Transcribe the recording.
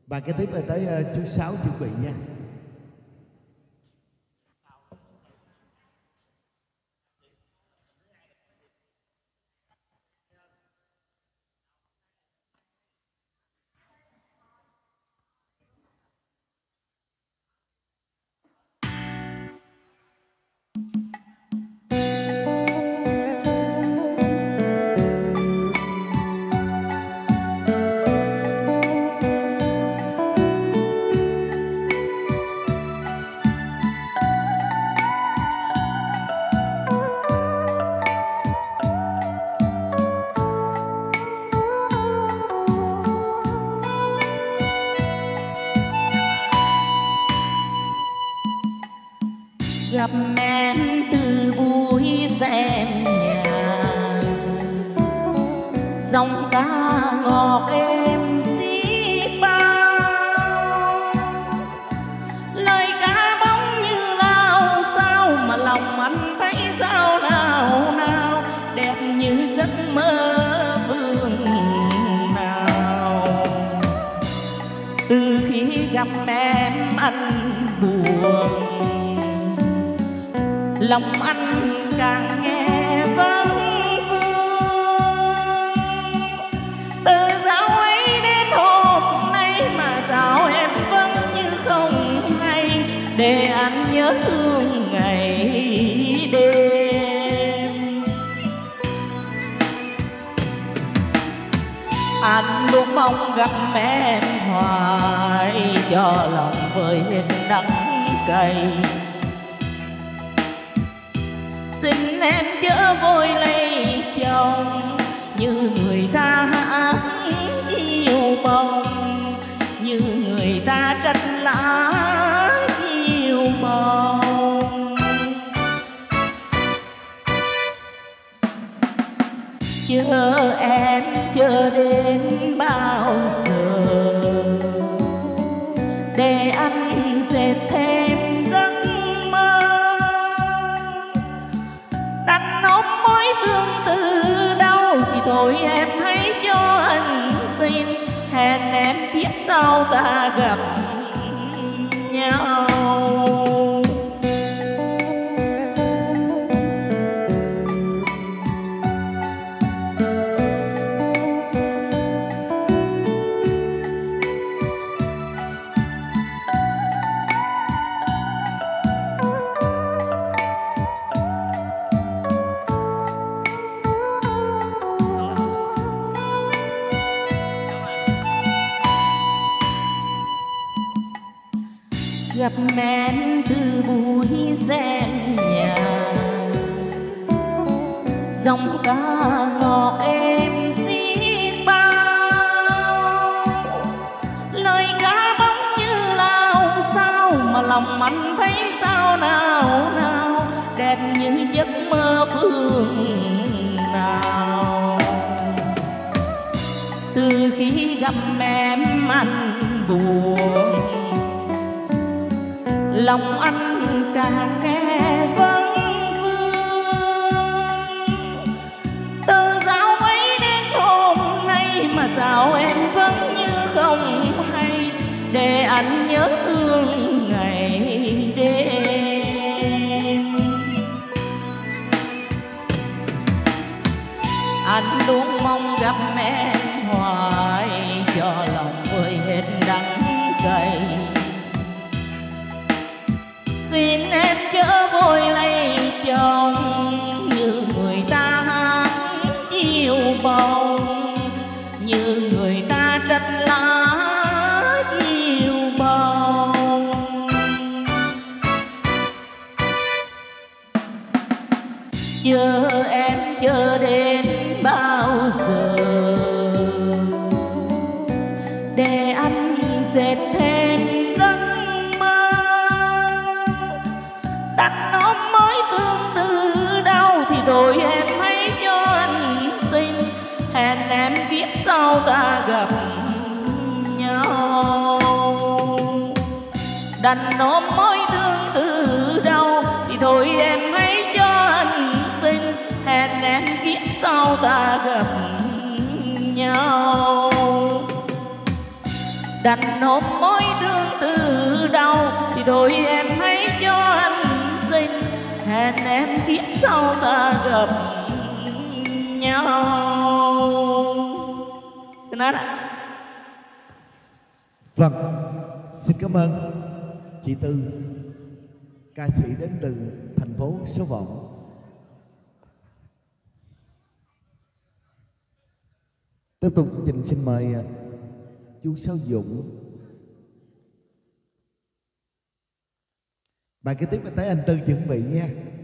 Và kế tiếp là tới chú Sáu chuẩn bị nha. Gặp em từ buổi xem nhà, dòng ca ngọt êm xiết bao, lời ca bóng như lao sao mà lòng anh thấy sao nào nào, đẹp như giấc mơ phương nào. Từ khi gặp em anh buồn, lòng anh càng nghe vấn vương. Từ dạo ấy đến hôm nay mà sao em vẫn như không hay, để anh nhớ thương ngày đêm. Anh luôn mong gặp em hoài, cho lòng vơi hết đắng cay. Xin em chớ vội lấy chồng, như người ta hát yêu mong, như người ta tranh lá chiều mong. Chờ em chờ đến bao giờ, để anh dệt thêm giấc mơ. Đành ôm mối thương từ đâu thì thôi em hãy cho anh xin, hẹn em kiếp sau ta gặp nhau. Gặp em từ buổi xem nhà, dòng ca ngọt êm xiết bao, lời ca bóng như lao sao mà lòng anh thấy sao nào nào, đẹp như giấc mơ phương nào. Từ khi gặp em anh buồn, lòng anh càng nghe vấn vương. Từ dạo ấy đến hôm nay mà sao em vẫn như không hay, để anh nhớ thương ngày đêm. Anh luôn mong gặp em hoài, cho lòng vơi hết đắng cay. Xin em chớ vội lấy chồng, như người ta hát yêu bông, như người ta tranh lá chiều bông. Chờ em chờ đến bao giờ, để anh dệt thêm giấc mơ. Đành ôm mối thương từ đâu thì rồi em hãy cho anh xin, hẹn em kiếp sau ta gặp nhau. Đành ôm mối thương từ đâu thì thôi em hãy cho anh xin, hẹn em kiếp sau ta gặp nhau. đành nộp mối thương từ đầu thì thôi em hãy cho anh xin, hẹn em kiếp sau ta gặp nhau. Xin hết ạ. Vâng, xin cảm ơn chị Tư, ca sĩ đến từ thành phố Số Vọng. Tiếp tục chương trình xin mời chú Sáu Dũng. Bài kế tiếp là tới anh Tư chuẩn bị nha.